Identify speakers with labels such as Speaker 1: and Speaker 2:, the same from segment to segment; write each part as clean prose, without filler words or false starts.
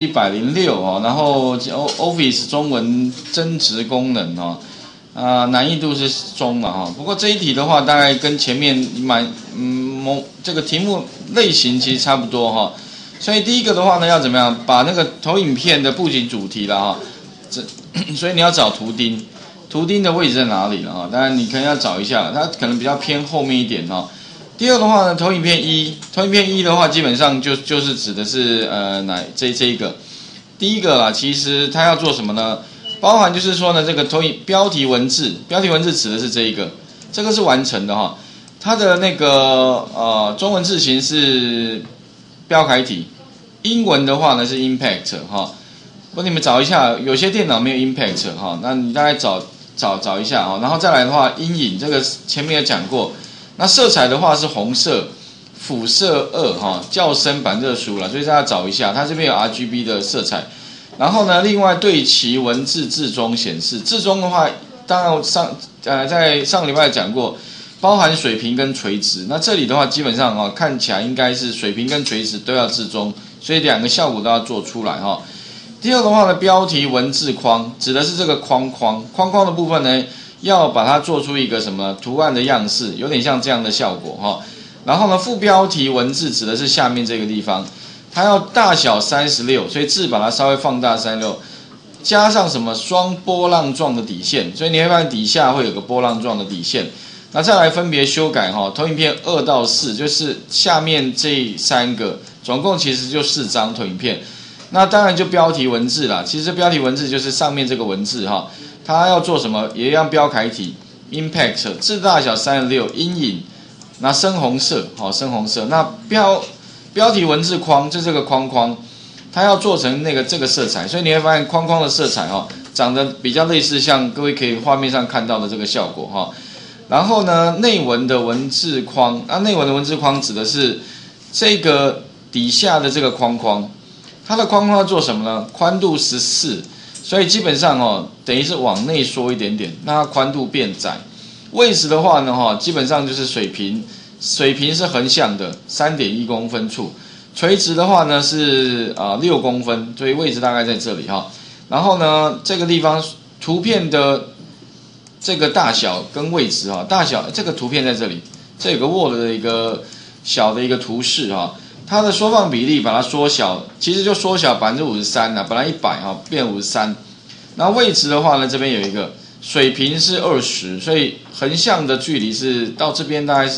Speaker 1: 106哦，然后 Office 中文增值功能哦，难易度是中嘛哈。不过这一题的话，大概跟前面这个题目类型其实差不多哈。所以第一个的话呢，要怎么样把那个投影片的布景主题了哈，所以你要找图钉，图钉的位置在哪里了哈？当然你可能要找一下，它可能比较偏后面一点哈。第二的话呢，投影片一的话，基本上就是指的是这一个，第一个啦，其实它要做什么呢？包含就是说呢，这个标题文字指的是这一个，这个是完成的哈。它的那个中文字形是标楷体，英文的话呢是 impact 哈。不，你们找一下，有些电脑没有 impact 哈，那你大概找一下哈。然后再来的话，阴影这个前面有讲过。那色彩的话是红色，辅色2哈，较深版热书了，所以大家找一下，它这边有 RGB 的色彩。然后呢，另外对齐文字置中显示，置中的话，当然在上个礼拜讲过，包含水平跟垂直。那这里的话，基本上看起来应该是水平跟垂直都要置中，所以两个效果都要做出来哈。第二的话呢，标题文字框指的是这个框的部分呢。要把它做出一个什么图案的样式，有点像这样的效果哈。然后呢，副标题文字指的是下面这个地方，它要大小36，所以字把它稍微放大36，加上什么双波浪状的底线，所以你会发现底下会有个波浪状的底线。那再来分别修改哈，投影片2到4，就是下面这3个，总共其实就4张投影片。那当然就标题文字啦，其实标题文字就是上面这个文字哈。它要做什么？也一样标楷体 ，impact 字大小36，阴影，那深红色，深红色。那标题文字框就这个框，它要做成这个色彩，所以你会发现框的色彩长得比较类似像各位可以画面上看到的这个效果哈。然后呢，内文的文字框，内文的文字框指的是这个底下的这个框，它的框要做什么呢？宽度14。所以基本上等于是往内缩一点点，那它宽度变窄。位置的话呢基本上就是水平是横向的 3.1 公分处，垂直的话呢是6公分，所以位置大概在这里哈。然后呢，这个地方图片的这个大小跟位置大小这个图片在这里，这有个 Word 的一个小的一个图示哈。它的缩放比例把它缩小，其实就缩小53%啦，本来100变53。然后位置的话呢，这边有一个水平是20，所以横向的距离是到这边大概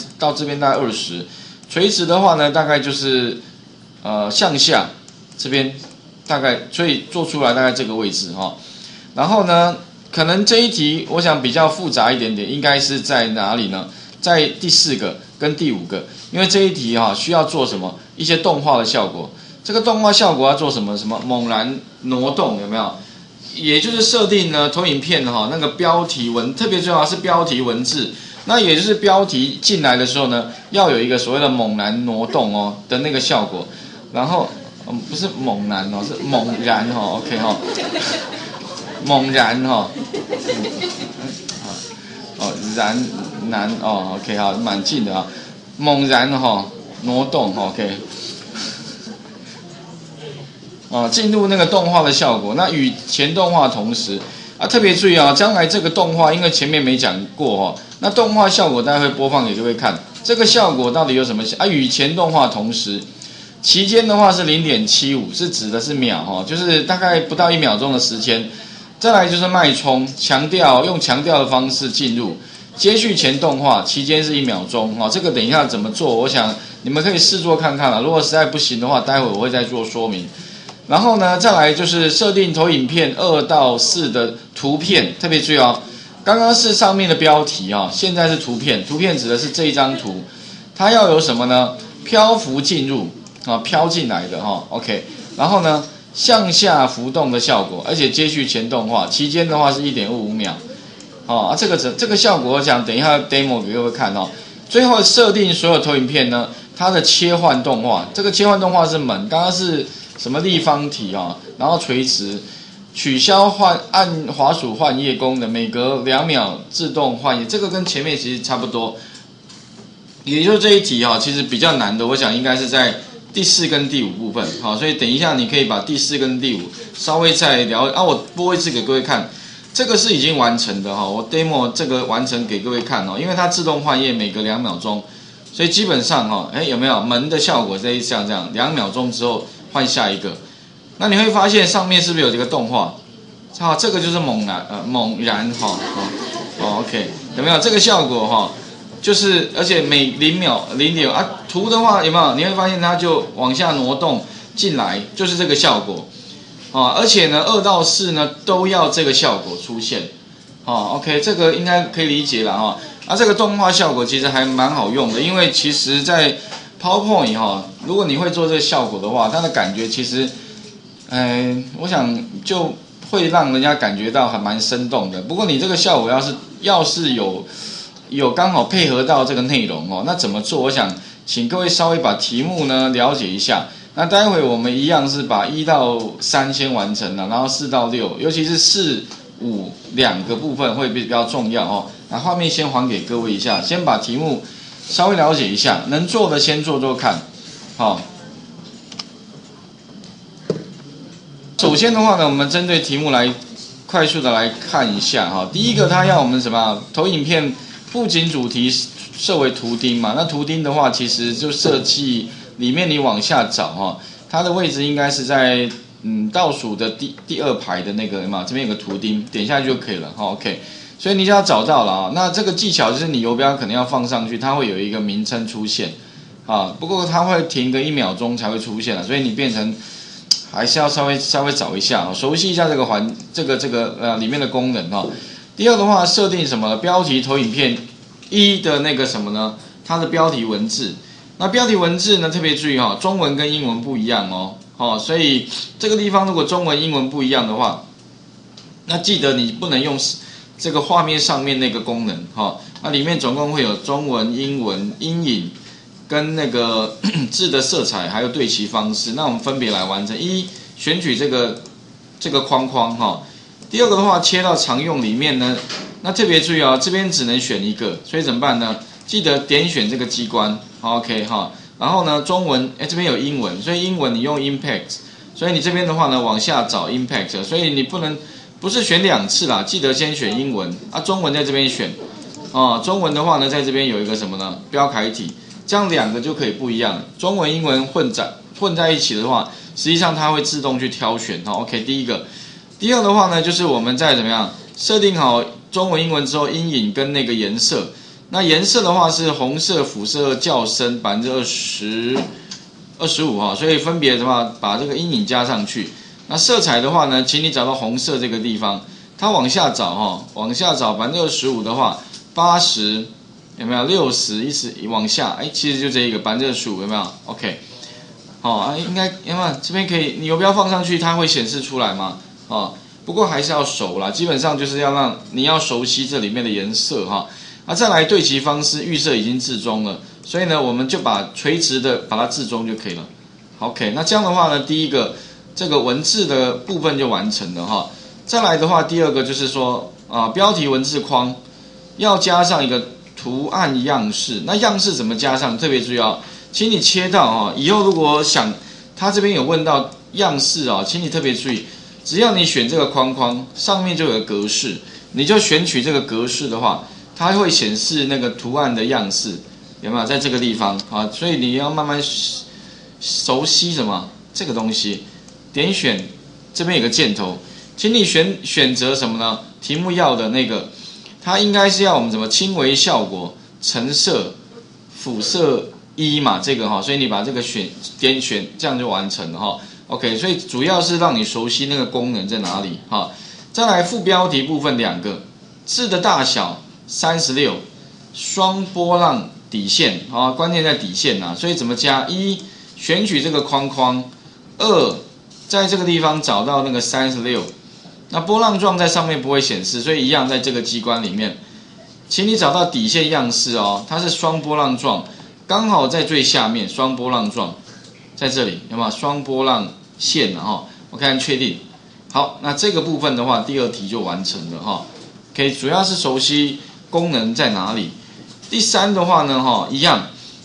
Speaker 1: 20，垂直的话呢大概就是向下这边大概，所以做出来大概这个位置哈。然后呢，可能这一题我想比较复杂一点点，应该是在哪里呢？在第4个跟第5个，因为这一题需要做什么？一些动画的效果。这个动画效果要做什么？什么猛然挪动有没有？也就是设定呢投影片那个标题特别重要是标题文字，那也就是标题进来的时候呢，要有一个所谓的猛然挪动的那个效果。然后不是猛然是猛然OK 猛然然OK 好，蛮近的猛然挪动 OK 进入那个动画的效果，那与前动画同时特别注意将来这个动画因为前面没讲过那动画效果大家会播放给各位看，这个效果到底有什么与前动画同时，期间的话是 0.75， 是指的是秒就是大概不到1秒钟的时间。再来就是脉冲，用强调的方式进入，接续前动画期间是1秒钟这个等一下怎么做，我想你们可以试做看看啦，如果实在不行的话，待会我会再做说明。然后呢，再来就是设定投影片2到4的图片，特别注意刚刚是上面的标题现在是图片，图片指的是这一张图，它要有什么呢？漂浮进入飘进来的OK， 然后呢向下浮动的效果，而且接续前动画期间的话是 1.55 秒这个效果我想等一下 demo 给各位看最后设定所有投影片呢，它的切换动画，这个切换动画是门，刚刚是什么立方体然后垂直，取消按滑鼠换页功能，每隔2秒自动换页，这个跟前面其实差不多。也就是这一题其实比较难的，我想应该是在第4跟第5部分，好，所以等一下你可以把第4跟第5稍微再聊啊，我播一次给各位看，这个是已经完成的哈，我 demo 这个完成给各位看哦，因为它自动换页每隔2秒钟，所以基本上哈，有没有门的效果？像这样2秒钟之后换下一个，那你会发现上面是不是有这个动画？好，这个就是猛然哈，OK， 有没有这个效果哈？就是而且每0秒0点啊，图的话有没有？你会发现它就往下挪动进来，就是这个效果。而且呢，2到4呢都要这个效果出现。OK， 这个应该可以理解了哈。这个动画效果其实还蛮好用的，因为其实在 PowerPoint 如果你会做这个效果的话，它的感觉其实，我想就会让人家感觉到还蛮生动的。不过你这个效果要是有刚好配合到这个内容那怎么做？我想请各位稍微把题目呢了解一下。那待会我们一样是把1到3先完成了，然后4到6，尤其是4、52个部分会比较重要那画面先还给各位一下，先把题目稍微了解一下，能做的先做做看。首先的话呢，我们针对题目来快速的来看一下第一个，它要我们什么？投影片布景主题设为图钉嘛？那图钉的话，其实就设计里面你往下找它的位置应该是在倒数的第2排的那个嘛，这边有个图钉，点下去就可以了OK， 所以你就要找到了那这个技巧就是你游标可能要放上去，它会有一个名称出现不过它会停个1秒钟才会出现所以你变成还是要稍微找一下熟悉一下这个里面的功能第二的话，设定什么标题投影片1的那个什么呢？它的标题文字。那标题文字呢，特别注意中文跟英文不一样所以这个地方如果中文英文不一样的话，那记得你不能用这个画面上面那个功能那里面总共会有中文、英文、阴影跟那个字的色彩，还有对齐方式。那我们分别来完成。选取这个框框第二个的话，切到常用里面呢，那特别注意这边只能选一个，所以怎么办呢？记得点选这个机关 ，OK 然后呢，中文这边有英文，所以英文你用 Impact， 所以你这边的话呢，往下找 Impact， 所以你不是选2次啦，记得先选英文中文在这边选中文的话呢，在这边有一个什么呢？标楷体，这样2个就可以不一样。中文英文混在一起的话，实际上它会自动去挑选OK， 第一个。第二的话呢，就是我们在怎么样设定好中文、英文之后，阴影跟那个颜色。那颜色的话是红色辐射较深25%，所以分别什么把这个阴影加上去。那色彩的话呢，请你找到红色这个地方，它往下找往下找25%的话，80有没有60一直往下，其实就这一个25%有没有 ？OK， 应该有没有这边可以你游标放上去，它会显示出来吗？不过还是要熟啦，基本上就是要让你要熟悉这里面的颜色再来对齐方式预设已经置中了，所以呢我们就把垂直的把它置中就可以了。OK， 那这样的话呢，第一个这个文字的部分就完成了再来的话，第二个就是说标题文字框要加上一个图案样式，那样式怎么加上？特别注意请你切到以后如果想他这边有问到样式请你特别注意。只要你选这个框框，上面就有格式，你就选取这个格式的话，它会显示那个图案的样式，有没有在这个地方所以你要慢慢熟悉什么这个东西。点选这边有个箭头，请你选择什么呢？题目要的那个，它应该是要我们什么轻微效果、橙色、辐射1嘛，这个所以你把这个点选，这样就完成了OK， 所以主要是让你熟悉那个功能在哪里再来副标题部分2个，字的大小36，双波浪底线关键在底线所以怎么加？1选取这个框框，2在这个地方找到那个36，那波浪状在上面不会显示，所以一样在这个机关里面，请你找到底线样式它是双波浪状，刚好在最下面，双波浪状。在这里有没有双波浪线我看确定。好，那这个部分的话，第2题就完成了OK， 主要是熟悉功能在哪里。第3的话呢一样，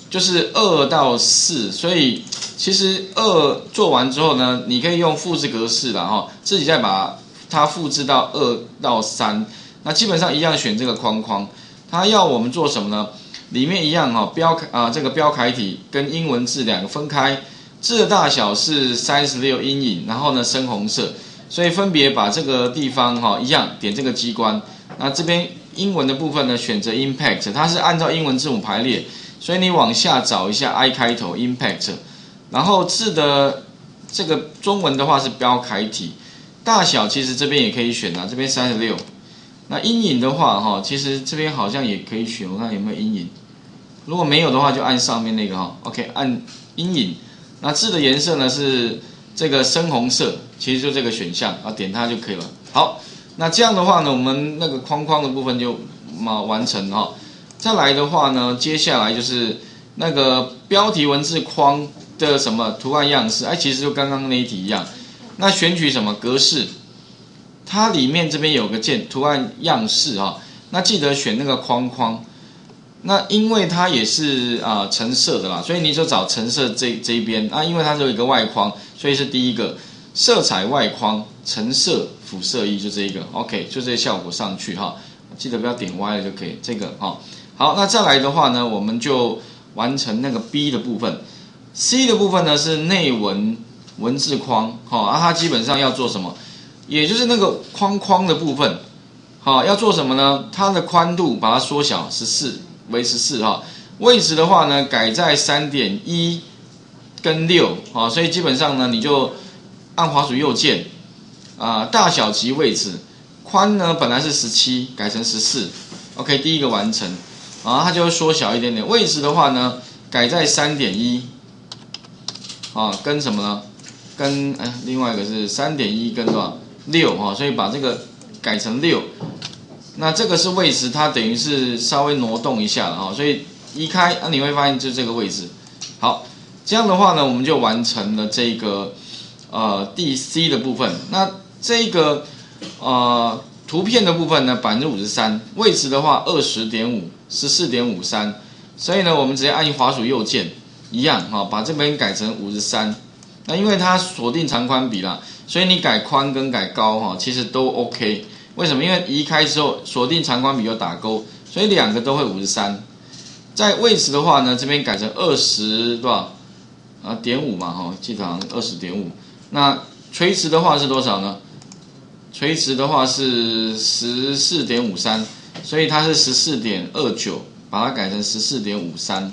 Speaker 1: 就是2到4，所以其实2做完之后呢，你可以用复制格式啦哈，自己再把它复制到2到3，那基本上一样选这个框框。它要我们做什么呢？里面一样哈，这个标楷体跟英文字两个分开，字的大小是36阴影，然后呢深红色，所以分别把这个地方哈一样点这个机关。那这边英文的部分呢，选择 impact， 它是按照英文字母排列，所以你往下找一下 I 开头 impact， 然后字的这个中文的话是标楷体，大小其实这边也可以选啊，这边36。那阴影的话哈，其实这边好像也可以选，我看有没有阴影。如果没有的话，就按上面那个哈 ，OK， 按阴影。那字的颜色呢是这个深红色，其实就这个选项啊，点它就可以了。好，那这样的话呢，我们那个框框的部分就完成哈。再来的话呢，接下来就是那个标题文字框的什么图案样式，其实就刚刚那一题一样。那选取什么格式？它里面这边有个图案样式哈，那记得选那个框框。那因为它也是橙色的啦，所以你就找橙色这一边啊，因为它是有一个外框，所以是第一个色彩外框橙色辅色1就这一个 ，OK， 就这个效果上去哈，记得不要点歪了就可以，这个哈。好，那再来的话呢，我们就完成那个 B 的部分 ，C 的部分呢是内文文字框，它基本上要做什么？也就是那个框框的部分，要做什么呢？它的宽度把它缩小14。为14哈，位置的话呢改在 3.1 跟6，所以基本上呢你就按滑鼠右键大小及位置，宽呢本来是17改成14，OK， 第一个完成，它就会缩小一点点。位置的话呢改在 3.1 跟什么呢？跟另外一个是 3.1 跟多少6所以把这个改成6。那这个是位置，它等于是稍微挪动一下了哈，所以移开你会发现就这个位置。好，这样的话呢，我们就完成了这个第 C 的部分。那这个图片的部分呢，53%，位置的话20.5 14.53，所以呢，我们直接按滑鼠右键，一样把这边改成53。那因为它锁定长宽比啦，所以你改宽跟改高其实都 OK。为什么？因为移开之后锁定长宽比有打勾，所以两个都会53。在位置的话呢，这边改成20多少.5嘛记得好像20.5。那垂直的话是多少呢？垂直的话是 14.53， 所以它是 14.29， 把它改成 14.53。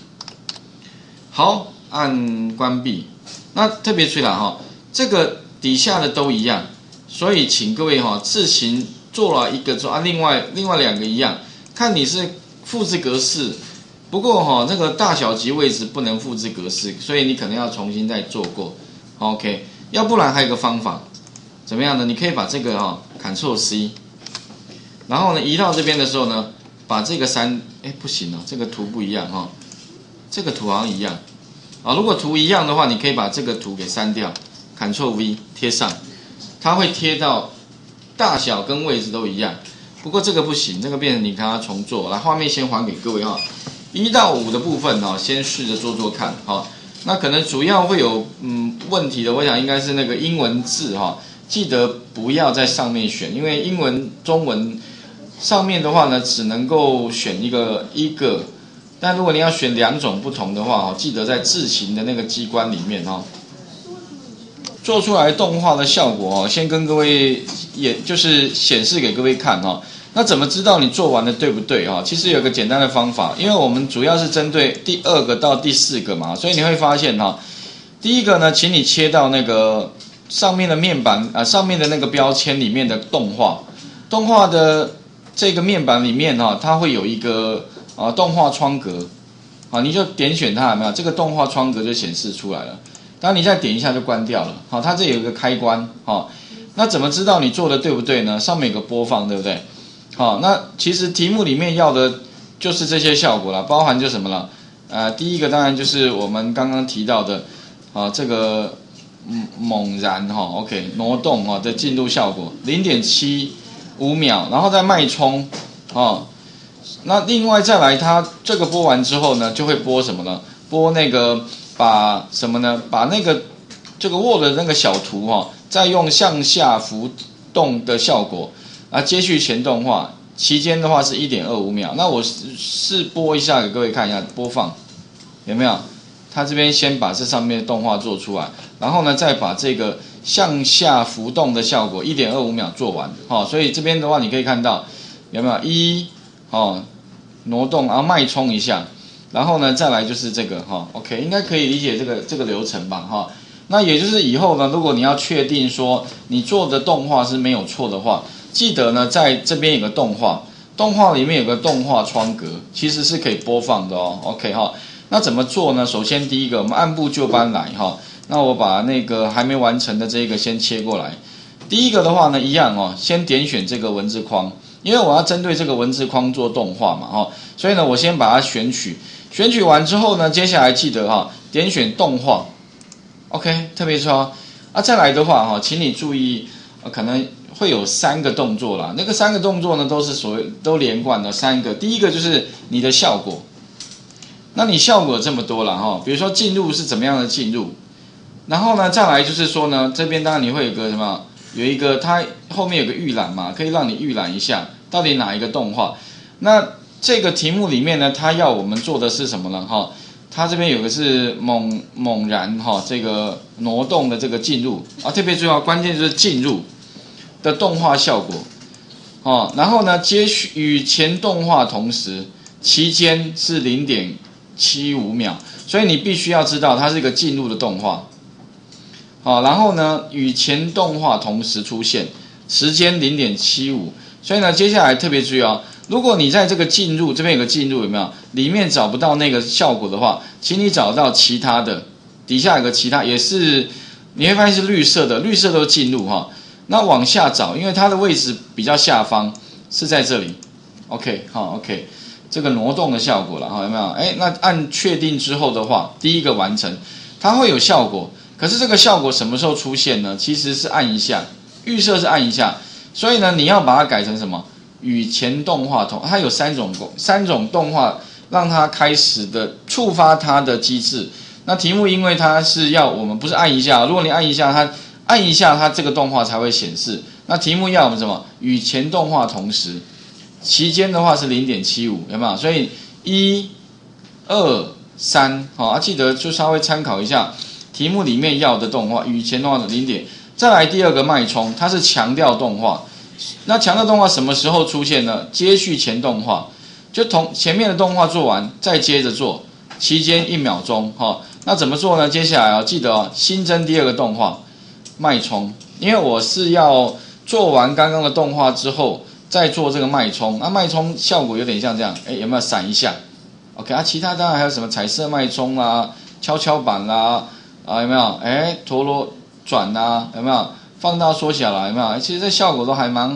Speaker 1: 好，按关闭。那特别注意了这个底下的都一样。所以请各位自行做了一个另外两个一样，看你是复制格式，不过那个大小及位置不能复制格式，所以你可能要重新再做过 ，OK， 要不然还有一个方法，怎么样呢？你可以把这个Ctrl C， 然后呢移到这边的时候呢，把这个不行这个图不一样这个图好像一样如果图一样的话，你可以把这个图给删掉 ，Ctrl V 贴上。它会贴到大小跟位置都一样，不过这个不行，这个变成你看它重做。来，画面先还给各位1到5的部分先试着做做看那可能主要会有问题的，我想应该是那个英文字记得不要在上面选，因为英文、中文上面的话呢，只能够选一个，但如果你要选2种不同的话记得在字形的那个机关里面做出来动画的效果先跟各位也就是显示给各位看那怎么知道你做完的对不对其实有个简单的方法，因为我们主要是针对第2个到第4个嘛，所以你会发现第一个呢，请你切到那个上面的面板上面的那个标签里面的动画的这个面板里面它会有一个动画窗格你就点选它，有没有？这个动画窗格就显示出来了。当你再点一下就关掉了，它这里有一个开关，那怎么知道你做的对不对呢？上面有个播放，对不对？那其实题目里面要的就是这些效果了，包含就什么了？第一个当然就是我们刚刚提到的，这个猛然，OK， 挪动的进入效果0.75秒，然后再脉冲， 那另外再来，它这个播完之后呢，就会播什么呢？播那个把什么呢？把那个这个 Word 的那个小图再用向下浮动的效果接续前动画，期间的话是 1.25 秒。那我试播一下给各位看一下，播放有没有？它这边先把这上面的动画做出来，然后呢再把这个向下浮动的效果 1.25 秒做完。所以这边的话你可以看到有没有挪动，然后脉冲一下，然后呢再来就是这个OK， 应该可以理解这个流程吧那也就是以后呢，如果你要确定说你做的动画是没有错的话，记得呢在这边有个动画里面有个动画窗格，其实是可以播放的OK那怎么做呢？首先第一个我们按部就班来那我把那个还没完成的这个先切过来。第一个的话呢，一样先点选这个文字框，因为我要针对这个文字框做动画嘛所以呢我先把它选取完之后呢，接下来记得点选动画 OK， 特别说再来的话请你注意可能会有3个动作啦，那个3个动作呢都连贯的3个。第一个就是你的效果，那你效果这么多了比如说进入是怎么样的进入，然后呢再来就是说呢，这边当然你会有个什么，有一个它后面有个预览嘛，可以让你预览一下到底哪一个动画。那这个题目里面呢，它要我们做的是什么呢它这边有个是猛然这个挪动的这个进入特别重要，关键就是进入的动画效果然后呢接续与前动画同时，期间是 0.75 秒，所以你必须要知道它是一个进入的动画然后呢与前动画同时出现，时间 0.75， 所以呢接下来特别注意如果你在这个进入这边有个进入有没有，里面找不到那个效果的话，请你找到其他的，底下有个其他，也是你会发现是绿色的，绿色都进入那往下找，因为它的位置比较下方，是在这里 OK OK， 这个挪动的效果了有没有？那按确定之后的话，第一个完成，它会有效果，可是这个效果什么时候出现呢？其实是按一下，预设是按一下，所以呢你要把它改成什么？与前动画同，它有3种动画让它开始的触发它的机制。那题目因为它是要我们不是按一下，如果你按一下它这个动画才会显示。那题目要我们什么？与前动画同时，期间的话是 0.75， 有没有？所以1、2、3记得就稍微参考一下题目里面要的动画，与前动画的0点。再来第2个脉冲，它是强调动画。那强调动画什么时候出现呢？接续前动画，就前面的动画做完，再接着做，期间1秒钟那怎么做呢？接下来记得新增第2个动画脉冲，因为我是要做完刚刚的动画之后再做这个脉冲。那脉冲效果有点像这样，有没有闪一下 ？OK 其他当然还有什么彩色脉冲啦、跷跷板啦有没有？陀螺转啦，有没有？放大缩小了有没有？其实这效果都还蛮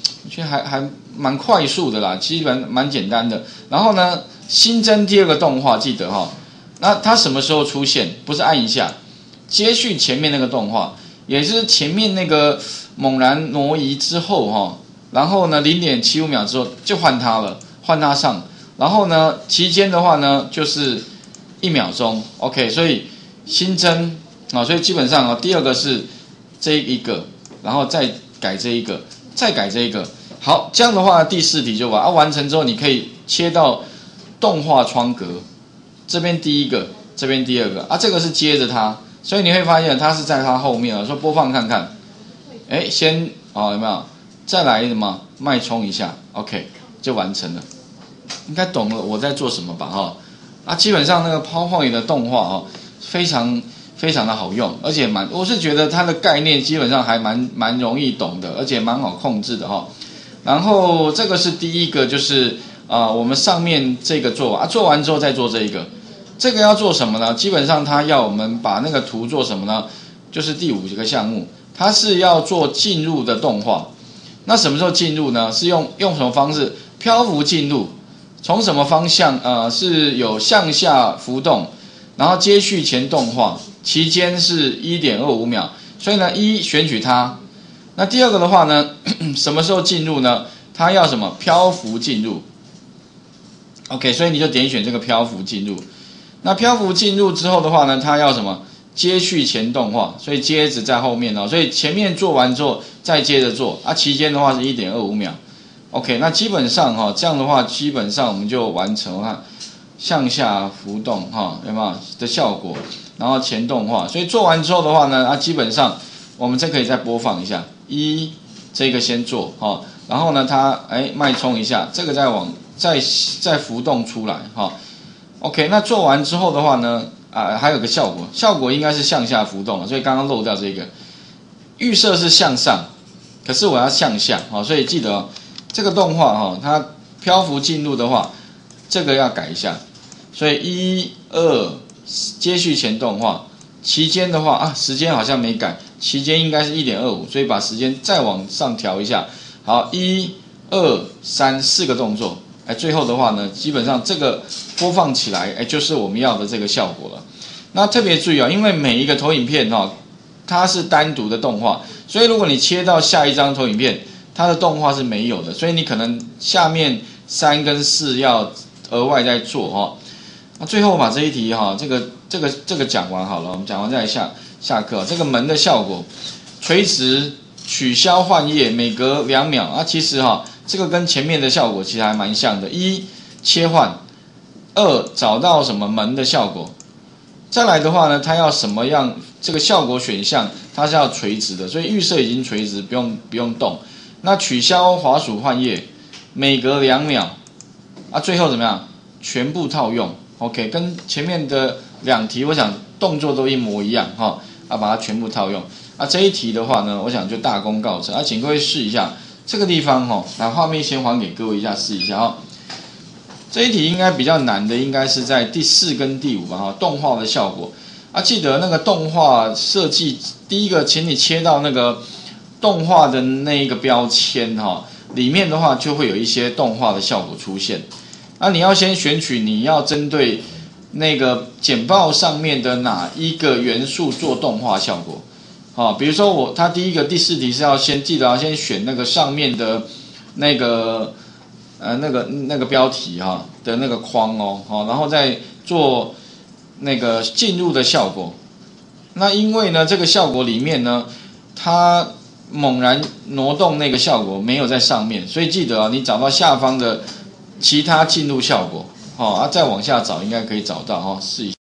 Speaker 1: 快速的啦，基本蛮简单的。然后呢，新增第2个动画，记得那它什么时候出现？不是按一下，接续前面那个动画，也就是前面那个猛然挪移之后然后呢 0.75 秒之后就换它了，换它上。然后呢，期间的话呢就是1秒钟 ，OK， 所以新增所以基本上第2个是这一个，然后再改这一个，再改这一个。好，这样的话第4题就完成之后，你可以切到动画窗格，这边第1个，这边第2个这个是接着它，所以你会发现它是在它后面说播放看看，先有没有？再来什么脉冲一下 ，OK 就完成了，应该懂了我在做什么吧基本上那个PowerPoint的动画非常的好用，而且我是觉得它的概念基本上还蛮容易懂的，而且蛮好控制的然后这个是第1个，就是我们上面这个做做完之后再做这一个，这个要做什么呢？基本上它要我们把那个图做什么呢？就是第5个项目，它是要做进入的动画。那什么时候进入呢？是用什么方式？漂浮进入，从什么方向？是有向下浮动，然后接续前动画。期间是 1.25 秒，所以呢选取它。那第2个的话呢什么时候进入呢？它要什么？漂浮进入 OK， 所以你就点选这个漂浮进入。那漂浮进入之后的话呢，它要什么？接续前动画，所以接着在后面哦，所以前面做完之后再接着做啊，期间的话是 1.25 秒。OK， 那基本上哈，这样的话基本上我们就完成了向下浮动哈，有没有的效果？然后前动画，所以做完之后的话呢，啊，基本上我们可以再播放一下，这个先做哈，然后呢它脉冲一下，这个再浮动出来哈。OK， 那做完之后的话呢，还有个效果应该是向下浮动了，所以刚刚漏掉这个，预设是向上，可是我要向下哈，所以记得这个动画哈，它漂浮进入的话，这个要改一下，所以1、2接续前动画，期间的话时间好像没改，期间应该是 1.25， 所以把时间再往上调一下，好，1、2、3 4个动作。最后的话呢，基本上这个播放起来，就是我们要的这个效果了。那特别注意因为每一个投影片它是单独的动画，所以如果你切到下一张投影片，它的动画是没有的，所以你可能下面3跟4要额外再做那最后把这一题这个讲完好了，我们讲完再来下课。这个门的效果，垂直取消换页，每隔2秒其实这个跟前面的效果其实还蛮像的。1切换，2找到什么门的效果。再来的话呢，它要什么样这个效果选项，它是要垂直的，所以预设已经垂直，不用动。那取消滑鼠换页，每隔2秒最后怎么样？全部套用。OK， 跟前面的2题，我想动作都一模一样把它全部套用。这一题的话呢，我想就大功告成请各位试一下。这个地方把画面先还给各位一下，试一下这一题应该比较难的，应该是在第4跟第5吧动画的效果记得那个动画设计，第一个请你切到那个动画的那一个标签里面的话就会有一些动画的效果出现。你要先选取你要针对那个简报上面的哪一个元素做动画效果。比如说它第4题是要记得要先选那个上面的那个标题的那个框然后再做那个进入的效果。那因为呢这个效果里面呢，它猛然挪动那个效果没有在上面，所以记得你找到下方的其他进入效果再往下找应该可以找到试一下。